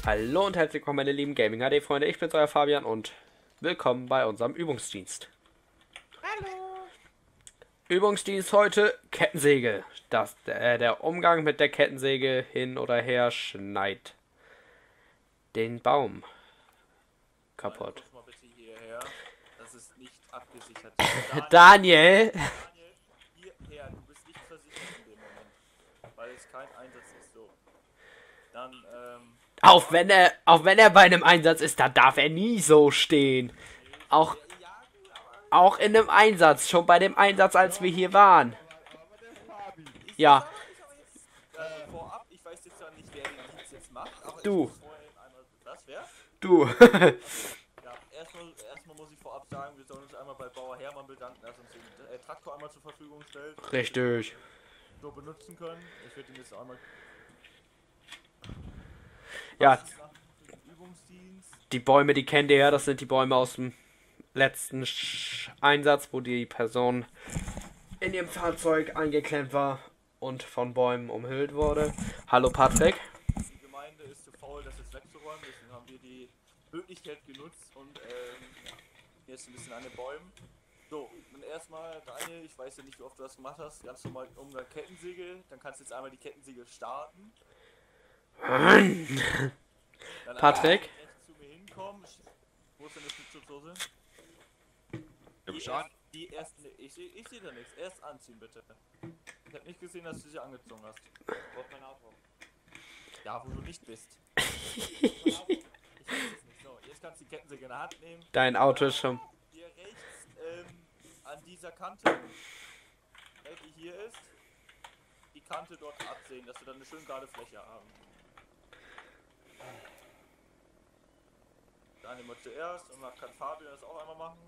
Hallo und herzlich willkommen meine lieben Gaming HD Freunde, ich bin's euer Fabian und willkommen bei unserem Übungsdienst. Hallo. Übungsdienst heute Kettensäge. Der Umgang mit der Kettensäge hin oder her schneidet den Baum kaputt. Mal bitte hierher. Das ist nicht abgesichert. Daniel! Daniel, hierher. Du bist nicht versichert in dem Moment. Weil es kein Einsatz ist so. Dann, Auch wenn er bei einem Einsatz ist, dann darf er nie so stehen. Auch in einem Einsatz, schon bei dem Einsatz, als wir hier waren. Ja. Vorab, ich weiß jetzt zwar nicht, wer den Dienst jetzt macht, aber Du. ich muss vorher einmal. Was, wer? Du. Ja, erstmal muss ich vorab sagen, wir sollen uns einmal bei Bauer Hermann bedanken, dass er uns den Traktor einmal zur Verfügung stellt. Richtig. So benutzen können. Ich werde ihn jetzt einmal. Ja, Übungsdienst. die Bäume, die kennt ihr ja, das sind die Bäume aus dem letzten Einsatz, wo die Person in ihrem Fahrzeug eingeklemmt war und von Bäumen umhüllt wurde. Hallo Patrick. Die Gemeinde ist zu faul, das jetzt wegzuräumen, deswegen haben wir die Möglichkeit genutzt und jetzt ein bisschen an den Bäumen. So, dann erstmal, Daniel, ich weiß ja nicht, wie oft du das gemacht hast, ganz normal Umgang Kettensäge, dann kannst du jetzt einmal die Kettensäge starten. Dann Patrick? rechts zu mir hinkommen. Wo ist denn das mit Schutzhose? Die ersten, ich sehe da nichts. Erst anziehen, bitte. Ich habe nicht gesehen, dass du sie angezogen hast. Wo ist mein Auto? Ja, wo du nicht bist. Ich weiß es nicht. So, jetzt kannst du die Kettensäge in der Hand nehmen. Dein Auto ist schon... Hier rechts an dieser Kante, die hier ist, die Kante dort absehen, dass wir dann eine schön gerade Fläche haben. Daniel mal zuerst und dann kann Fabian das auch einmal machen.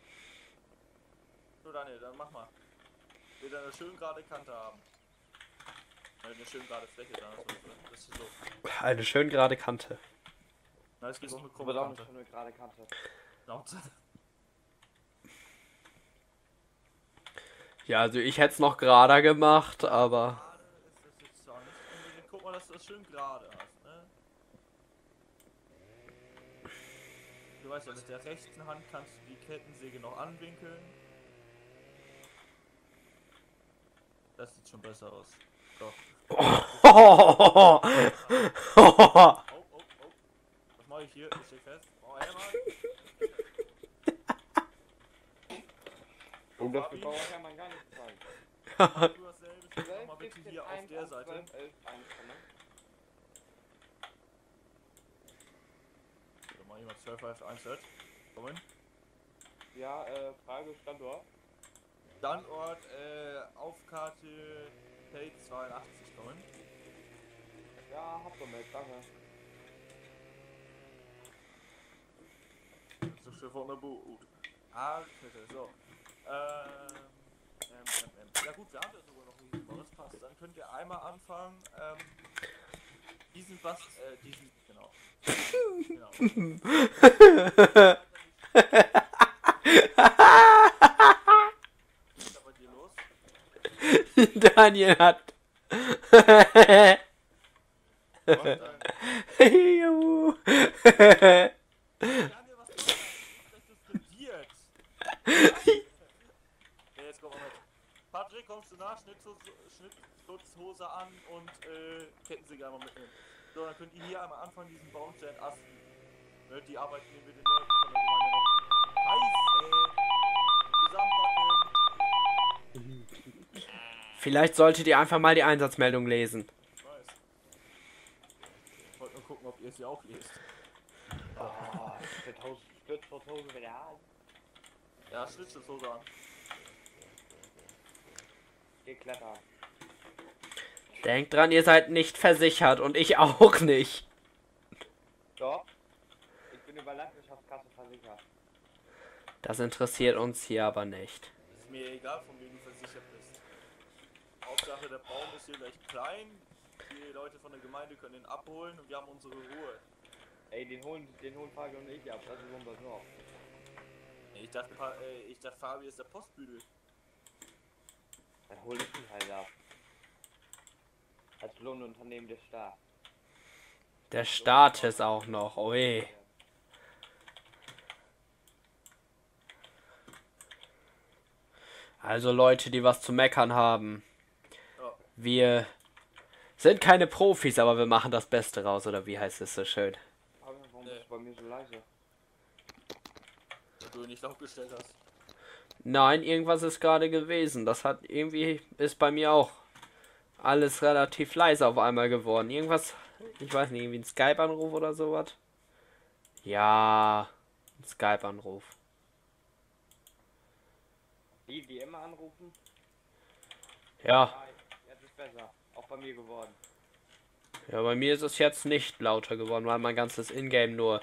So Daniel, dann mach mal. Wir dann eine schön gerade Kante haben. Eine schön gerade Fläche, dann das ist so. Eine schön gerade Kante. Na, es gibt auch eine krumme Kante. Eine gerade Kante. Ja, also ich hätte es noch gerader gemacht, aber... Gerade ist das jetzt zwar nicht unbedingt. Guck mal, dass du das schön gerade hast, ne? Du weißt ja, mit der rechten Hand kannst du die Kettensäge noch anwinkeln. Das sieht schon besser aus. So. Oh. Was mache ich hier? Ich stehe fest. Oh, Hermann. Und das wird Bauer Hermann gar nicht zeigen. Du dasselbe. Mach mal bitte hier auf der Seite. 12, 11, 1, So, mach ich mal 12 auf 1 Set. Komm hin. ja, Frage Standort. Standort auf Karte Page 82 kommen. Ja, hab doch mal, danke. So schön von der Boot. Ah, bitte, so. Ja gut, wir haben ja sogar noch einen das passt. Dann könnt ihr einmal anfangen, diesen, genau. Was ist da bei dir los? Daniel hat... Juhu. Daniel, was machst du? Hast du suspendiert? Ja, jetzt kommen wir mit. Patrick, kommst du nach? Schnittschutzhose an und Kettensäge einmal mitnehmen. So, dann könnt ihr hier einmal anfangen, diesen Baum zu entasten. Ne, die Arbeit nehmen wir den Leuten von der Gemeinde noch. Zusammenpacken. Vielleicht solltet ihr einfach mal die Einsatzmeldung lesen. Ich weiß. Ich wollte nur gucken, ob ihr sie auch lest. Oh, Stützhose wieder an. Ja, Schnittschutzhose an. Geklettert. Denkt dran, ihr seid nicht versichert und ich auch nicht. Doch. Ich bin über Landwirtschaftskasse versichert. Das interessiert uns hier aber nicht. Ist mir egal, von wem du versichert bist. Hauptsache, der Baum ist hier gleich klein. Die Leute von der Gemeinde können ihn abholen und wir haben unsere Ruhe. Ey, den holen Fabian und ich ab, das ist unser Dorf. Ich dachte, Fabi ist der Postbüdel. Dann hol ich ihn halt ab. Als Lohnunternehmen der Staat. Der Start ist auch noch. Ui. Also Leute, die was zu meckern haben. Ja. Wir sind keine Profis, aber wir machen das Beste raus, oder wie heißt es so schön? Aber warum bist du bei mir so leise? Weil du ihn nicht laut gestellt hast. Nein, irgendwas ist gerade gewesen. Das hat irgendwie ist bei mir auch alles relativ leise auf einmal geworden. Irgendwas, ich weiß nicht, irgendwie ein Skype-Anruf oder sowas. Ja, ein Skype-Anruf. Die immer anrufen? Ja, Ah, jetzt ist besser. Auch bei mir geworden. ja, bei mir ist es jetzt nicht lauter geworden, weil mein ganzes Ingame nur.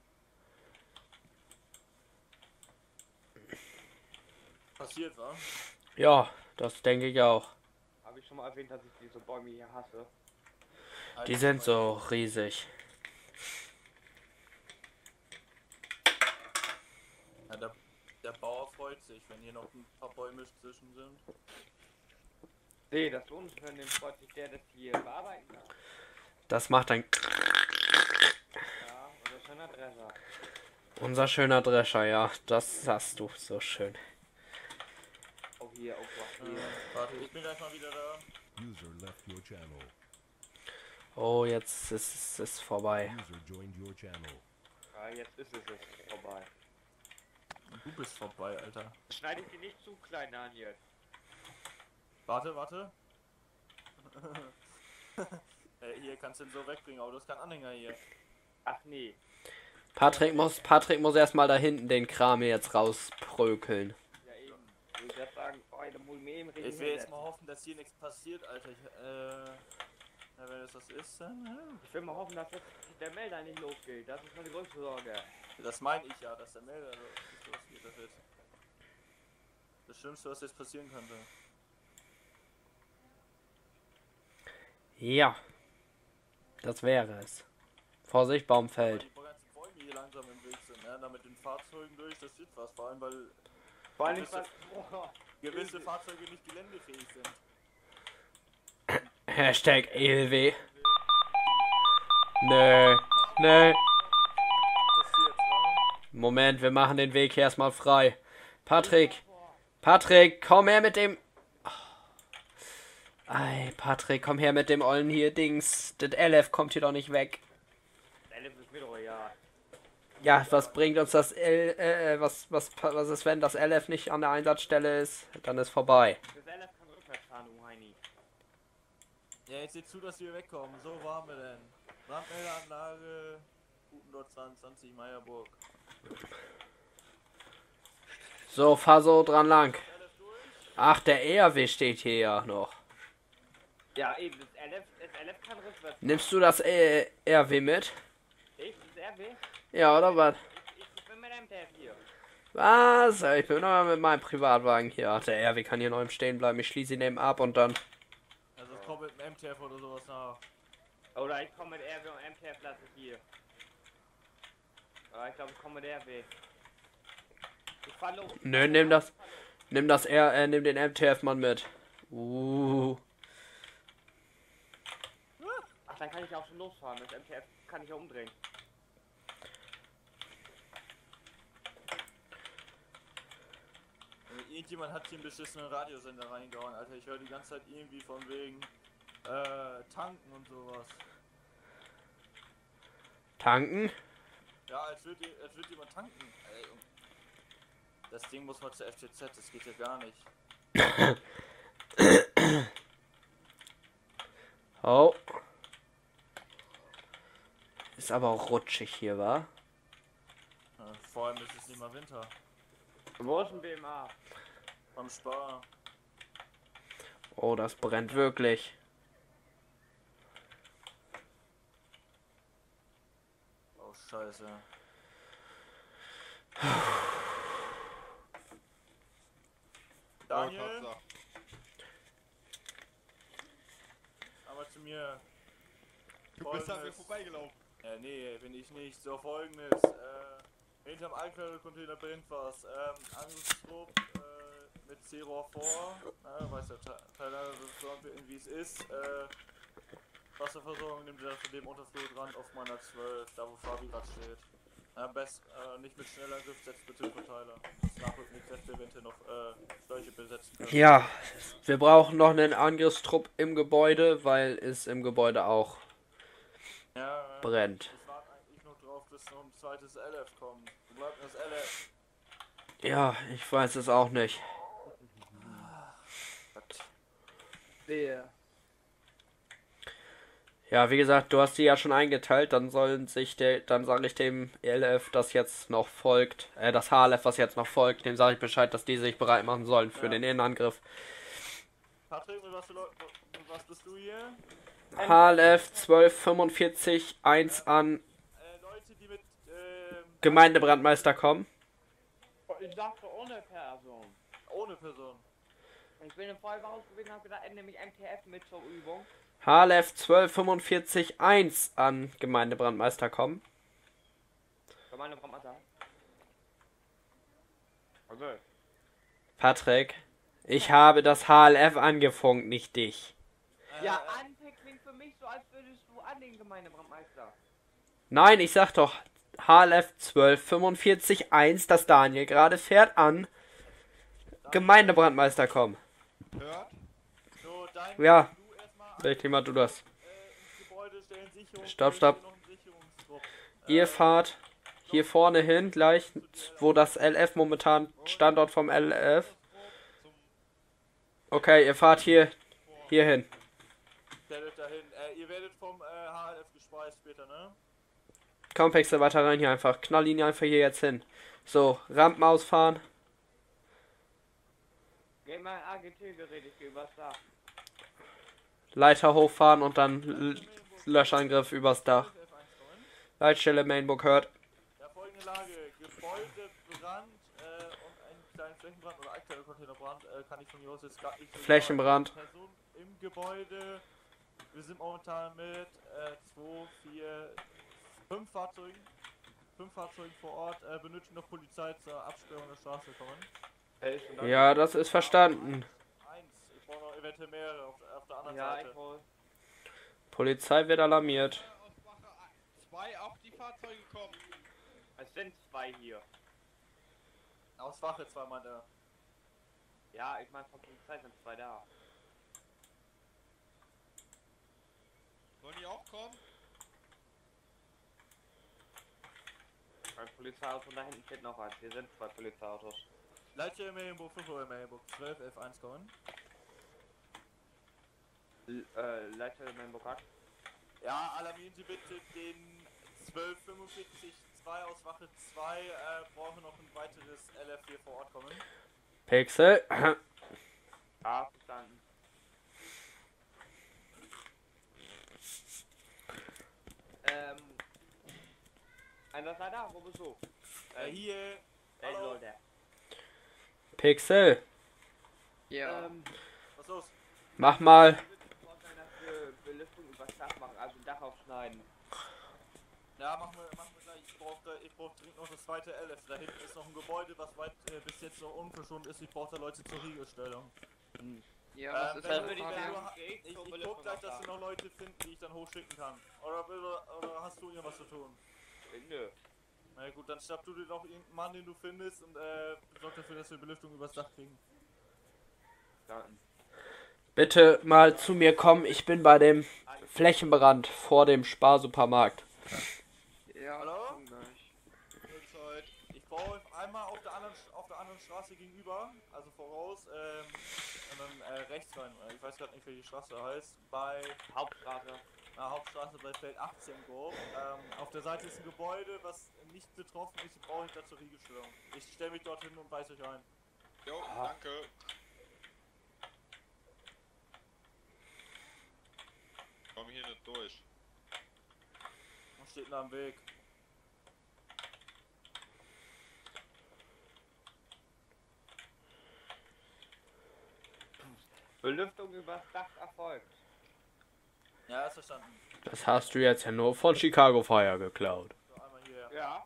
Passiert, wa? Ja, das denke ich auch. Habe ich schon mal erwähnt, dass ich diese Bäume hier hasse? Die sind so riesig. Ja, der Bauer freut sich, wenn hier noch ein paar Bäume zwischen sind. Nee, das Unhören, dem freut sich der, dass die hier bearbeiten kann. Das macht ein Ja, unser schöner Drescher. unser schöner Drescher, ja. Das hast du so schön. Auch hier, auch hier. Warte, ich bin gleich mal wieder da. User left your channel. Oh, jetzt ist es vorbei. User joined your channel. Ja, jetzt ist es vorbei. Du bist vorbei, Alter. Schneide ich die nicht zu klein an jetzt. Warte. Hier kannst du den so wegbringen, aber du hast keinen Anhänger hier. Ach nee. Patrick muss erstmal da hinten den Kram jetzt rausprökeln. Ja eben. Ich würde jetzt sagen, oh, da muss ich mir eben richtig Ich will jetzt hinsetzen. mal hoffen, dass hier nichts passiert, Alter. Ja, wenn es das ist, dann. Ja. Ich will mal hoffen, dass jetzt der Melder nicht losgeht. Das ist meine größte Sorge. Das meine ich ja, dass der Melder nicht losgeht. Das wird das Schlimmste, was jetzt passieren könnte. Ja, das wäre es. Vorsicht, Baum Weil fällt. die ganzen Bäume hier langsam im Weg sind, ne? Da mit den Fahrzeugen durch, das wird was. Vor allem, weil Vor allem, Gewisse- was. gewisse Fahrzeuge nicht geländefähig sind. Hashtag ELW. Nö. Passiert, wa? Moment, wir machen den Weg hier erstmal frei. Patrick, komm her mit dem. Ei, Patrick, komm her mit dem ollen hier Dings. Das LF kommt hier doch nicht weg. Das ist mir doch egal. Ja, was bringt uns das was ist, wenn das LF nicht an der Einsatzstelle ist? Dann ist vorbei. Das LF kann rückwärts fahren, du Heini. Ja, jetzt seht zu, dass wir wegkommen. So waren wir denn. Brandmeldeanlage, Gutendorf 22, Meierburg. So, fahr so dran lang. Ach, der ERW steht hier ja noch. Ja, eben, das LF kann rückwärts fahren. Nimmst du das RW mit? Ich, das RW? Ja, oder was? Ich bin mit dem Tab hier. Was? Ich bin noch mit meinem Privatwagen hier. Ach, der RW kann hier noch im Stehen bleiben. Ich schließe ihn eben ab und dann. Also es kommt mit dem MTF oder sowas nach. Oder ich komme mit RW und MTF lasse ich hier. Aber ich glaube, ich komme mit RW. Ich fahr los. Nö, nimm den MTF-Mann mit. Ach, dann kann ich auch schon losfahren. Das MTF kann ich ja umdrehen. Irgendjemand hat hier einen beschissenen Radiosender reingehauen, Alter. Ich höre die ganze Zeit irgendwie von wegen tanken und sowas. Tanken? Ja, als würde jemand tanken. Ey, und das Ding muss mal zur FTZ, das geht ja gar nicht. Oh. Ist aber auch rutschig hier, wa? Ja, vor allem ist es nicht mal Winter. Wo ist ein BMA? Beim Spar. Oh, das brennt wirklich. Oh, scheiße. Daniel? Aber zu mir. Du bist an mir Folgendes. vorbeigelaufen. Nee, bin ich nicht. So, folgendes. Hinterm Altquelle-Container brennt was. Angriffstrupp mit C-Rohr vor. Weiß der Tyler, wie es ist. Wasserversorgung nimmt ihr von dem Unterflurrand auf meiner 12, da wo Fabi gerade steht. Ja, nicht mit Schnellangriff, setzt bitte einen Verteiler. Das Nachrücken die Kräfte eventuell noch Schläuche besetzen können. Ja, wir brauchen noch einen Angriffstrupp im Gebäude, weil es im Gebäude auch Ja, brennt. ich warte eigentlich nur drauf, dass noch ein zweites LF kommt. Wo bleibt denn das LF? Ja, ich weiß es auch nicht. Sehe. Ja, wie gesagt, du hast die ja schon eingeteilt, dann dann sage ich dem ELF, das jetzt noch folgt, das HLF, was jetzt noch folgt, dem sage ich Bescheid, dass die sich bereit machen sollen für den Innenangriff. Patrick, mit was bist du hier? HLF 1245 1 an Leute, die mit Gemeindebrandmeister kommen. Ich dachte ohne Person. ohne Person. Ich bin im Feuerwehrhaus gewesen und habe gedacht, er nimmt mich MTF mit zur Übung. HLF 1245 1 an Gemeindebrandmeister kommen. Gemeinde Brandmeister. Also. Patrick, ich habe das HLF angefunkt, nicht dich. Ja, Ante klingt für mich so, als würdest du an den Gemeindebrandmeister. Nein, ich sag doch, HLF 1245 1, das Daniel gerade fährt, an Gemeindebrandmeister kommen. Hört? So, Ja, du erstmal richtig mal du das. ins Gebäude stellen Sicherung. Stopp, stopp. Noch einen Sicherungstrupp. Ihr fahrt hier vorne hin, gleich, wo das LF momentan Standort vom LF. Okay, ihr fahrt hier hin. Stellt dahin. Ihr werdet vom HLF gespeist später, ne? Komm, Pixel, weiter rein hier einfach. Knall ihn einfach hier jetzt hin. So, Rampen ausfahren. Geh mal AGT-Gerät, ich geh übers Dach. Leiter hochfahren und dann Löschangriff übers Dach. Leitstelle Mainbook hört. Ja, folgende Lage. Gebäudebrand und einen kleinen Flächenbrand oder aktueller Containerbrand kann ich von hier aus jetzt gar nicht so Flächenbrand. sagen. Person im Gebäude. Wir sind momentan mit 2, 4, 5 Fahrzeugen. 5 Fahrzeugen vor Ort. Benötigen noch Polizei zur Absperrung der Straße kommen. Ja, das ist verstanden. 1. Ich brauche noch eventuell mehrere auf der anderen Ja, Seite. ich hol. Polizei wird alarmiert. Aus Wache 2 auf die Fahrzeuge kommen. Es sind zwei hier. Aus Wache 2 meint er. Ja, ich meine von Polizei sind zwei da. Sollen die auch kommen? Ein Polizeiauto und da hinten steht noch eins. Hier sind zwei Polizeiautos. Leitstelle Meyenburg, 5 Uhr Meyenburg, 12, 11, 1 kommen. Leiter Mainbook hat. Ja, alarmieren Sie bitte den 1245 2 aus Wache 2. Brauchen noch ein weiteres LF hier vor Ort kommen. Pixel. Ja, verstanden. Einer sei da, wo bist du? Hier. Hey Hallo. Leute. Pixel. Ja. Was los? Mach mal. Ich würde sofort einer für Belüftung übers Dach machen, also Dach aufschneiden. Ja, machen wir gleich. Ich brauch dringend noch das zweite LF. Da hinten ist noch ein Gebäude, was weit bis jetzt noch unverschont ist. Ich brauche da Leute zur Riegelstellung. Ja, was ist das wenn würde ich du- sagen? Ich guck gleich, dass du noch Leute finden, die ich dann hochschicken kann. Oder hast du irgendwas zu tun? Nö. Na gut, dann schnapp du dir noch irgendeinen Mann, den du findest und sorg dafür, dass wir Belüftung übers Dach kriegen. Verstanden. Bitte mal zu mir kommen. Ich bin bei dem Flächenbrand vor dem Sparsupermarkt. Ja, Hallo? Uhrzeit. Ich brauche einmal auf der anderen Straße gegenüber, also voraus, und dann rechts rein. Ich weiß gerade nicht, welche Straße heißt. Bei Hauptstraße. Hauptstraße bei Feld 18 grob. Auf der Seite ist ein Gebäude, was nicht betroffen ist. Brauche ich dazu Riegelstellung. Ich stelle mich dorthin und weise euch ein. Jo, danke. Komm hier nicht durch. Was steht denn da am Weg? Belüftung übers Dach erfolgt. Ja, ist verstanden. Das hast du jetzt ja nur von Chicago Fire geklaut. So, einmal hier. Ja.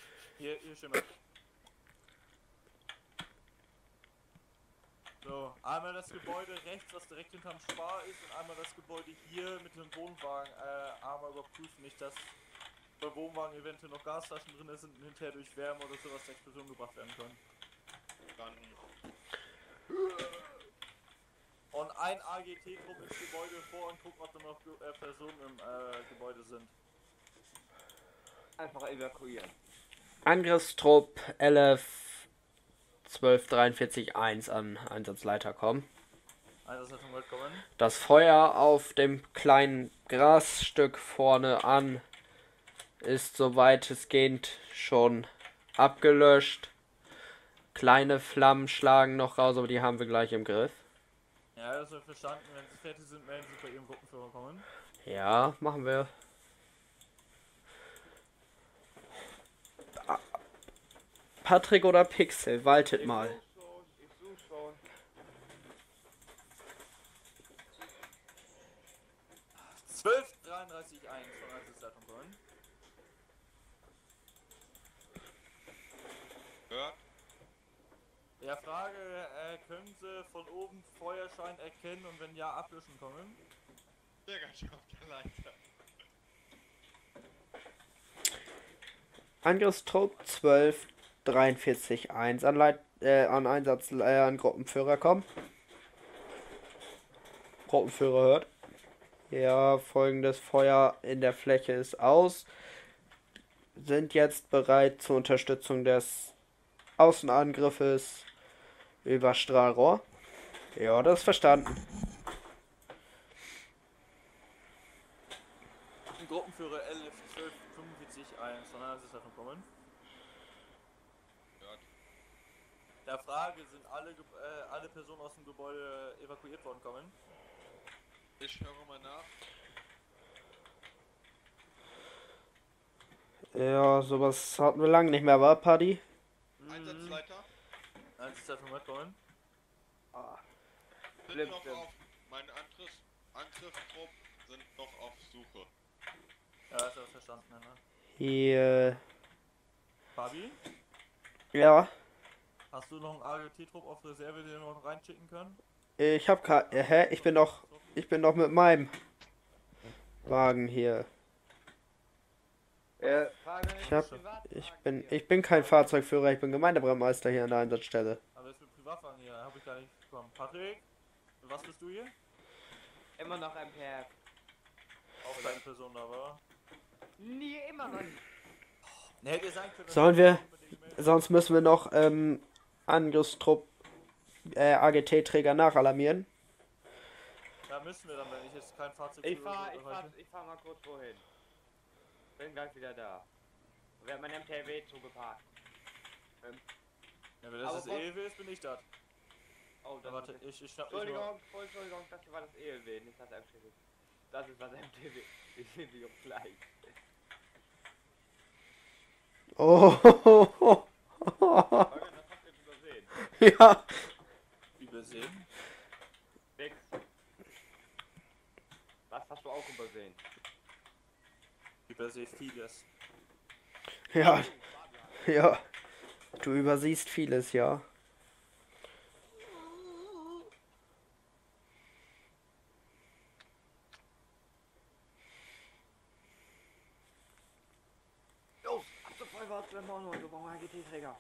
Hier stehen wir. So, Einmal das Gebäude rechts, was direkt hinterm Spar ist, und einmal das Gebäude hier mit dem Wohnwagen. Einmal überprüfen, nicht dass bei Wohnwagen eventuell noch Gastaschen drin sind und hinterher durch Wärme oder sowas zur Explosion gebracht werden können. Dann Und ein AGT-Trupp ins Gebäude vor und gucken, ob da noch Personen im Gebäude sind. Einfach evakuieren. Angriffstrupp 11 12 43 1 an Einsatzleiter kommen. Einsatzleitung willkommen. Das Feuer auf dem kleinen Grasstück vorne an ist soweit es geht schon abgelöscht. Kleine Flammen schlagen noch raus, aber die haben wir gleich im Griff. Ja, das wird verstanden. Wenn sie fertig sind, melden sie bei ihrem Gruppenführer kommen. Ja, machen wir. Patrick oder Pixel, waltet mal. Ich such schon. 1233 1 von Einsatzleitung kommen. hört. Ja, Frage, können Sie von oben Feuerschein erkennen und wenn ja, ablöschen kommen? Der ganz schön auf der Leiter. Angriffstrupp 12 43 1 an an Gruppenführer kommen. Gruppenführer hört. Ja, folgendes Feuer in der Fläche ist aus. Sind jetzt bereit zur Unterstützung des Außenangriffes über Strahlrohr. Ja, das ist verstanden. Gruppenführer 11 12 45 1 von Einsatzleitung kommen. Hört. Der Frage, sind alle Personen aus dem Gebäude evakuiert worden kommen? Ich höre mal nach. Ja, sowas hatten wir lange nicht mehr, war Paddy? Einsatzleiter. Einsatzleitung mitkommen. Sind Schlimm, noch schlimm. auf. Meine Angriffstrupp sind noch auf Suche. Ja, ist ja verstanden, ne? Hier. Fabi, Ja, hast du noch einen AGT-Trupp auf Reserve, den wir noch reinschicken können? ich hab hä? Ich bin doch mit meinem Wagen hier. Ich bin kein Fahrzeugführer, ich bin Gemeindebrandmeister hier an der Einsatzstelle. Aber jetzt mit Privatwagen hier, habe ich gar nicht bekommen. Patrick, was bist du hier? Immer noch ein Perk. Auch deine Person da, war? Nie, immer noch nicht. Ne, hätte ihr sagen können, dass Sollen wir, mit der E-Mail- sonst müssen wir noch Angriffstrupp AGT-Träger nachalarmieren. Da müssen wir dann, wenn ich jetzt kein Fahrzeug Ich erreiche. fahr mal kurz wohin. Bin gleich wieder da. Wer hat mein MTW zugeparkt? Ja, wenn das Aber das ELW ist, bin ich das. Oh, das Ja, warte, ist ich schnapp mich mal. Entschuldigung, das war das ELW, nicht das MTW. Das ist das MTW. Ich sehe die auch gleich. Oh, Holger, das habt ihr übersehen. ja. Übersehen. Nix. Was hast du auch übersehen? Übersehe vieles. Ja, ja. Du übersiehst vieles, ja. Los, ab zur Feuerwehr, zu dem Morgen, wir brauchen einen GT-Träger.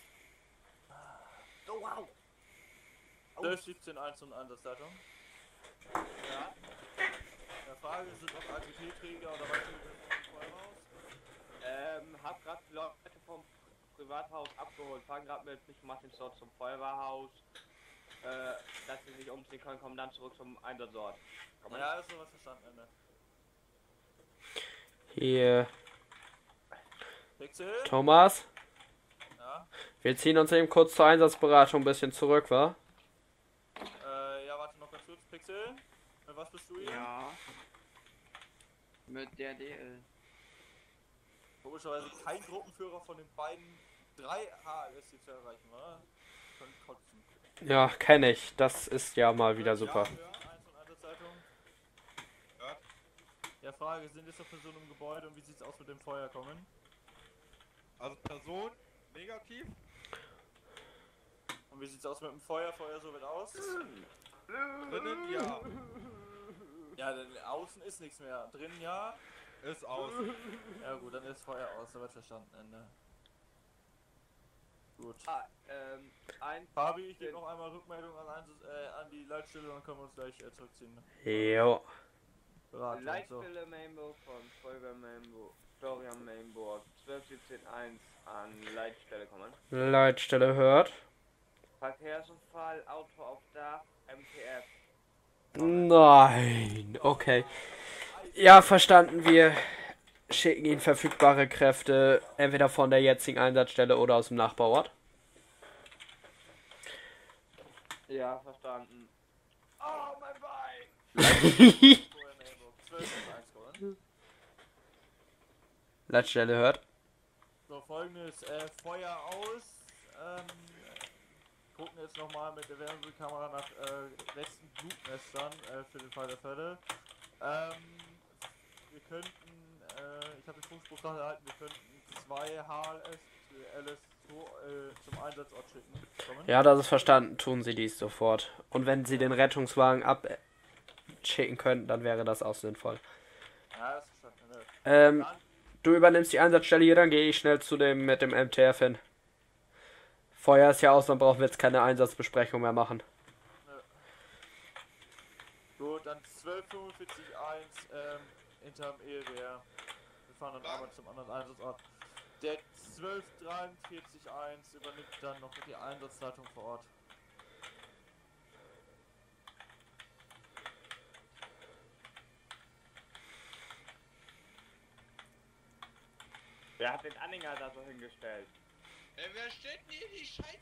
Oh, wow. 12 17 1 und Einsatzleitung. Ja. Der Frage, sind noch AGT-Träger oder weitere Personen im Feuerhaus? Hab grad die Leute vom Privathaus abgeholt, fahren gerade mit mich und Martin dort zum Feuerwehrhaus. Dass sie sich umziehen können, kommen dann zurück zum Einsatzort. Komm mal. Ja, ist sowas verstanden, Ende. Hier, Pixel? Thomas. Ja. Wir ziehen uns eben kurz zur Einsatzberatung ein bisschen zurück, wa? Ja, warte noch ganz kurz. Pixel? Mit was bist du hier? Ja. Mit der DL. Komischerweise kein Gruppenführer von den beiden 3 HLS hier zu erreichen, oder? Können kotzen. Ja, kenne ich. Das ist ja mal wieder super. Ja, 1 und Einsatzleitung. Hört. Ja, Frage, sind jetzt noch Personen im Gebäude und wie sieht's aus mit dem Feuer kommen? Also Person negativ. Und Und wie sieht's aus mit dem Feuer? Feuer so weit aus? Drinnen ja. Ja, denn außen ist nichts mehr. Drinnen ja. Ist aus. Ja gut, dann ist Feuer aus, soweit verstanden, Ende. Gut. Ein Fabi, ich gebe noch einmal Rückmeldung an die Leitstelle, dann können wir uns gleich zurückziehen. Jo. Beratung, so. Leitstelle Mainburg von Volker Mainburg, Florian Mainburg, 12171 an Leitstelle kommen. Leitstelle hört. Verkehrsunfall, Auto auf Dach, MTF. Nein. Okay. Ja, verstanden. Wir schicken Ihnen verfügbare Kräfte entweder von der jetzigen Einsatzstelle oder aus dem Nachbarort. Ja, verstanden. Oh, mein Bein! Vorher Mainburg, 12.1 gewonnen. Leitstelle hört. So, folgendes, Feuer aus. Gucken jetzt nochmal mit der Wärmebildkamera nach rechten Blutnestern für den Fall der Fälle. Wir könnten, ich habe den Funkspruch gerade erhalten, wir könnten 2 HLS zum Einsatzort schicken. Kommen? Ja, das ist verstanden. Tun Sie dies sofort. Und wenn Sie den Rettungswagen abschicken könnten, dann wäre das auch sinnvoll. Ja, das ist verstanden. Ne? Ähm, Dann, du übernimmst die Einsatzstelle hier, dann gehe ich schnell mit dem MTF hin. Feuer ist ja aus, dann brauchen wir jetzt keine Einsatzbesprechung mehr machen. gut, dann 12.45.1 hinterm Ehewehr. Wir fahren dann einmal zum anderen Einsatzort. Der 12.43.1 übernimmt dann noch die Einsatzleitung vor Ort. Wer hat den Anhänger da so hingestellt? Wer stellt denn hier die Scheiß?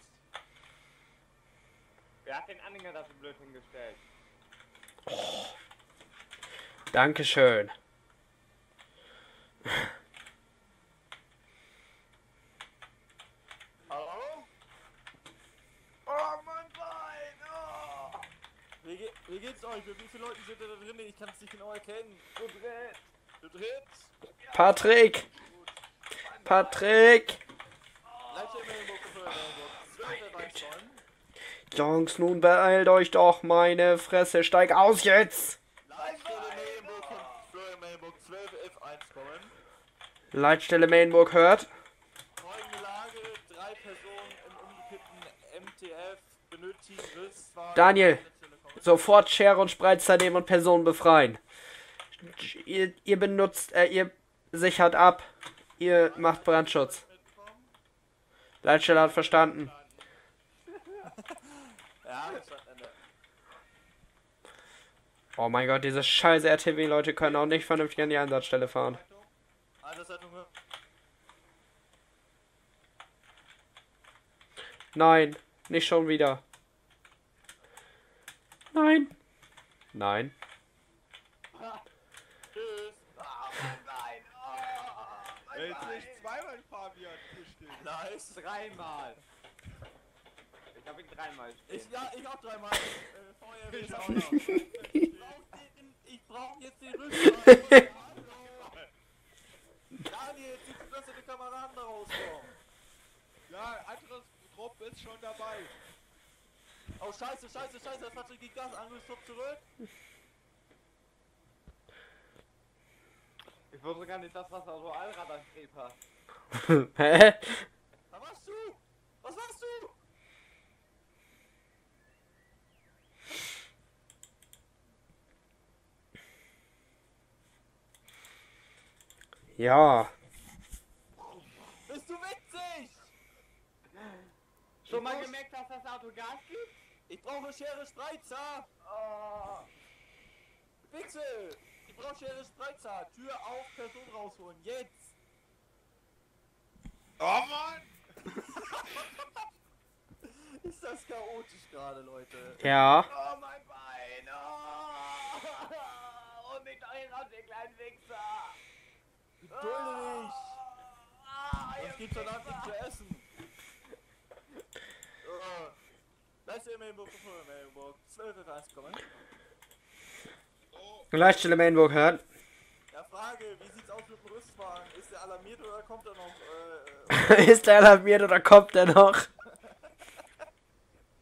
Wer hat den Anhänger da so blöd hingestellt? Dankeschön. Hallo? Oh, mein Bein! Oh. Wie geht's euch? Mit wie vielen Leuten sind ihr da drin? Ich kann es nicht genau erkennen. Zu dritt! Zu dritt? Patrick! Patrick! Leitstelle Meldung für Meldung. 12 reinstollen. Jungs, nun beeilt euch doch, meine Fresse, steig aus jetzt! Leitstelle Meldung von Florian Meldung 12 F1 kommen. Leitstelle Mainburg hört. Folgende Lage: 3 Personen im umgekippten MTF benötigen Risswagen. Daniel, sofort Schere und Spreizer nehmen und Personen befreien. Ihr benutzt, ihr sichert ab. Ihr macht Brandschutz. Leitstelle hat verstanden. Ja, das war Ende. Oh mein Gott, diese scheiß RTW-Leute können auch nicht vernünftig an die Einsatzstelle fahren. Einsatzleitung. Nein, nicht schon wieder. Nein. Nein. Tschüss. Jetzt nicht zweimal Fabian hier stehen. Nice. Dreimal! Ich hab ihn dreimal stehen. Ich auch 3 Mal. Feuerwehr ist auch noch. Ich brauch jetzt den Rückfall. Daniel, jetzt siehst du, dass die Kameraden da rauskommen. Ja, anderes Trupp ist schon dabei. Oh, scheiße, das Fahrzeug geht Gas, Angriffstrupp zurück. Ich wusste gar nicht, dass das so Allradantrieb hat. Hä? Was machst du? Was machst du? Ja. Bist du witzig? Schon mal gemerkt, dass das Auto Gas gibt? Ich brauche Schere Spreizer. Oh. Pixel. Ich brauche Schere Spreizer. Tür auf, Person rausholen. Jetzt. Oh Mann! Ist das chaotisch gerade, Leute? Ja. Oh, mein Bein! Oh! Und nicht euch raus, ihr kleinen Wichser! Gedulde dich. Was gibt's heute Abend nicht zu essen? Leiste in Mainburg, 12 F1 kommen. Leitstelle Mainburg hört. Ja, Frage, wie sieht's aus mit dem Rüstwagen? Ist der alarmiert oder kommt er noch? Ist der alarmiert oder kommt der noch?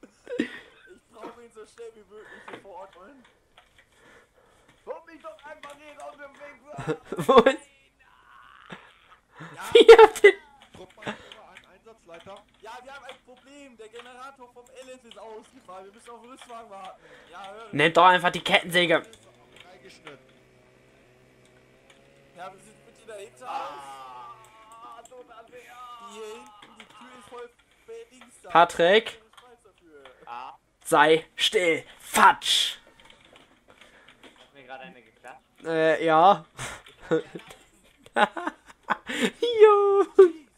schnell wie möglich hier vor Ort wollen. Guck mich doch einfach nicht aus dem Weg. Wo ist... Ja, Wie habt ihr... Truppmeister, ein Einsatzleiter. Ja, wir haben ein Problem. Der Generator vom LF ist ausgefallen. Wir müssen auf den Rüstwagen warten. Ja, hören. Nehmt doch einfach die Kettensäge. Freigeschnitten. Ja, wir sind bitte dahinter. So das Hier hinten, die Tür ist voll bedingst. Patrick, Ah, sei still. Fatsch. hast mir gerade eine geklatscht? Ja. Jo.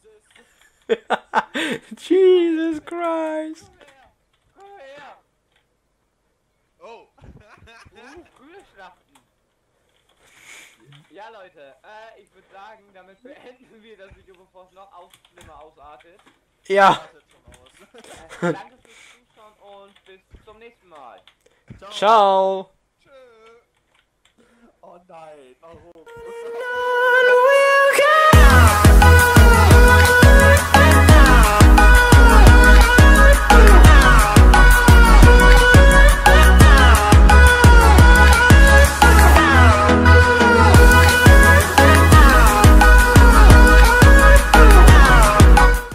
Jesus Christ. Komm her! Oh. Kühe schlachten! Ja Leute, ich würde sagen, damit beenden wir das Video, bevor es noch schlimmer ausartet. Ja. Danke fürs Zuschauen und bis zum nächsten Mal. Ciao. Tschö. Oh nein, warum?